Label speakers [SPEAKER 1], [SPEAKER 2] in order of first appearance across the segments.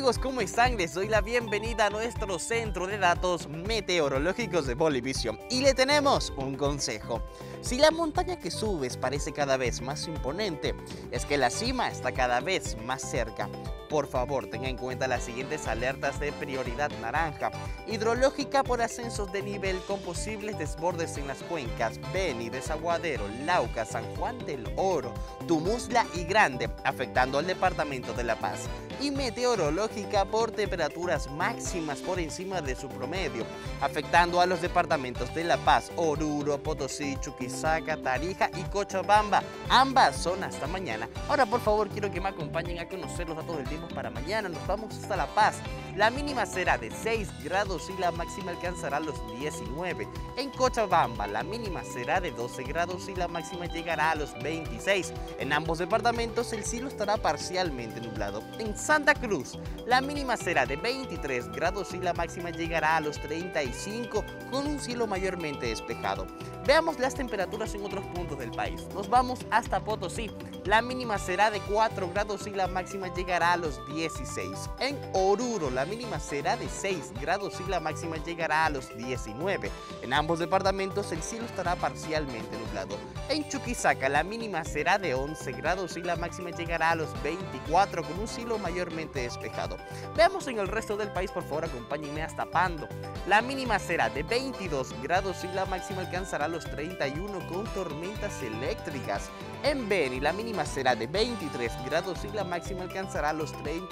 [SPEAKER 1] amigos? ¿Cómo están? Les doy la bienvenida a nuestro centro de datos meteorológicos de Bolivisión y le tenemos un consejo. Si la montaña que subes parece cada vez más imponente, es que la cima está cada vez más cerca. Por favor, tenga en cuenta las siguientes alertas de prioridad naranja: hidrológica por ascensos de nivel con posibles desbordes en las cuencas Beni, Desaguadero, Lauca, San Juan del Oro, Tumusla y Grande, afectando al departamento de La Paz; y meteorológica por temperaturas máximas por encima de su promedio, afectando a los departamentos de La Paz, Oruro, Potosí, Chuquisaca, Tarija y Cochabamba. Ambas son hasta mañana. Ahora, por favor, quiero que me acompañen a conocer los datos del tiempo para mañana. Nos vamos hasta La Paz. La mínima será de 6 grados y la máxima alcanzará los 19. En Cochabamba, la mínima será de 12 grados y la máxima llegará a los 26. En ambos departamentos, el cielo estará parcialmente nublado. En Santa Cruz, la mínima será de 23 grados y la máxima llegará a los 35, con un cielo mayormente despejado. Veamos las temperaturas en otros puntos del país. Nos vamos hasta Potosí. La mínima será de 4 grados y la máxima llegará a los 16. En Oruro, la mínima será de 6 grados y la máxima llegará a los 19. En ambos departamentos, el cielo estará parcialmente nublado. En Chuquisaca, la mínima será de 11 grados y la máxima llegará a los 24, con un cielo mayormente despejado. Veamos en el resto del país, por favor, acompáñenme hasta Pando. La mínima será de 22 grados y la máxima alcanzará los 31, con tormentas eléctricas. En Beni, la mínima será de 23 grados y la máxima alcanzará los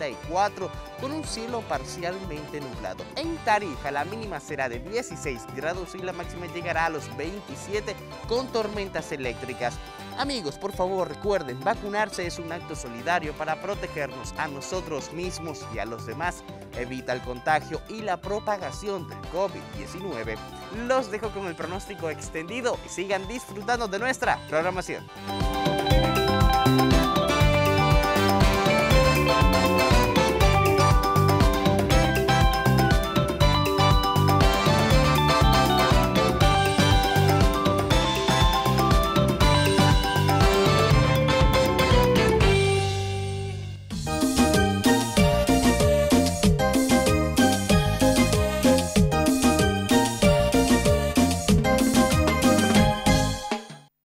[SPEAKER 1] 34, con un cielo parcialmente nublado. En Tarija, la mínima será de 16 grados y la máxima llegará a los 27, con tormentas eléctricas. Amigos, por favor, recuerden, vacunarse es un acto solidario para protegernos a nosotros mismos y a los demás. Evita el contagio y la propagación del COVID-19. Los dejo con el pronóstico extendido y sigan disfrutando de nuestra programación.